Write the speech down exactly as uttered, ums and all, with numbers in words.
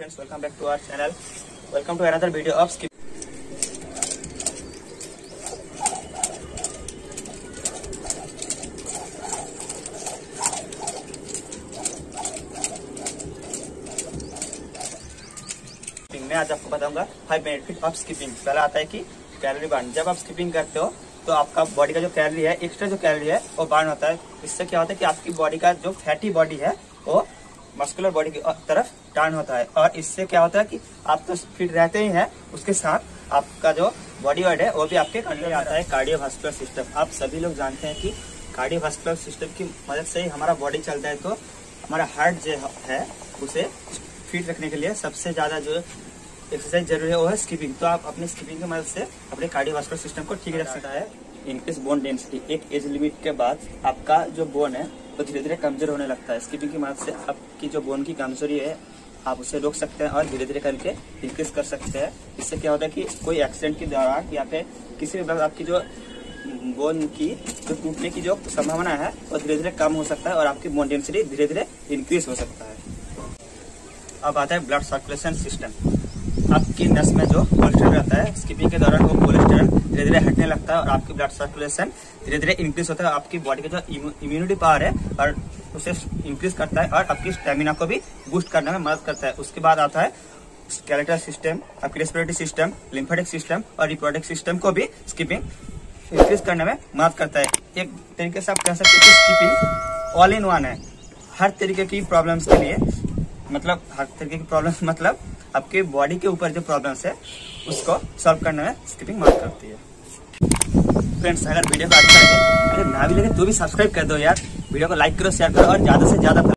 friends, welcome back to our channel. Welcome to another video of skip. मैं आज आपको बताऊंगा फाइव बेनिफिट ऑफ स्किपिंग। पहला आता है कि कैलोरी बर्न। जब आप स्किपिंग करते हो तो आपका बॉडी का जो कैलोरी है, एक्स्ट्रा जो कैलोरी है वो बर्न होता है। इससे क्या होता है कि आपकी बॉडी का जो फैटी बॉडी है वो मस्कुलर बॉडी की तरफ टर्न होता है, और इससे क्या होता है कि आप तो फिट रहते ही हैं, उसके साथ आपका जो बॉडी वेट है वो भी आपके कंट्रोल में आता है। कार्डियोवास्कुलर सिस्टम, आप सभी लोग जानते हैं कि कार्डियोवास्कुलर सिस्टम की मदद से ही हमारा बॉडी चलता है। तो हमारा हार्ट जो है उसे फिट रखने के लिए सबसे ज्यादा जो एक्सरसाइज जरूरी है वो है स्किपिंग। तो आप अपने स्किपिंग की मदद से अपने कार्डियोवास्कुलर सिस्टम को ठीक रख सकता है। इंक्रीज बोन डेंसिटी, एक एज लिमिट के बाद आपका जो बोन है वो धीरे धीरे कमजोर होने लगता है। स्किपिंग की मदद से आपकी जो बोन की कमजोरी है आप उसे रोक सकते हैं और धीरे धीरे करके इंक्रीज कर सकते हैं। इससे क्या होता है कि कोई एक्सीडेंट के दौरान या फिर किसी भी वक्त आपकी जो बोन की जो टूटने की जो संभावना है वो धीरे धीरे कम हो सकता है और आपकी बोन डेंसिटी धीरे धीरे इंक्रीज हो सकता है। अब आता है ब्लड सर्कुलेशन सिस्टम। आपकी नस में जो कोलेस्ट्रॉल रहता है, स्किपिंग के दौरान वो कोलेस्ट्रॉल धीरे धीरे हटने लगता है और आपकी ब्लड सर्कुलेशन धीरे धीरे इंक्रीज होता है। आपकी बॉडी का जो इम्यूनिटी पावर है और उसे इंक्रीज करता है और आपकी स्टेमिना को भी बूस्ट करने में मदद करता है। उसके बाद आता है स्केलेटल सिस्टम, आपकी रेस्पिरेटरी सिस्टम, लिम्फेटिक सिस्टम और रिप्रोडक्टिव सिस्टम को भी स्किपिंग इंक्रीज करने में मदद करता है। एक तरीके से आप कह सकते हैं कि स्किपिंग ऑल इन वन है। हर तरीके की प्रॉब्लम्स के लिए, मतलब हर तरीके की प्रॉब्लम्स मतलब आपके बॉडी के ऊपर जो प्रॉब्लम्स है उसको सॉल्व करने में स्किपिंग मदद करती है। फ्रेंड्स, अगर वीडियो को अच्छा लगे, अरे ना भी लगे तो भी सब्सक्राइब कर दो यार। वीडियो को लाइक करो, शेयर करो और ज्यादा से ज्यादा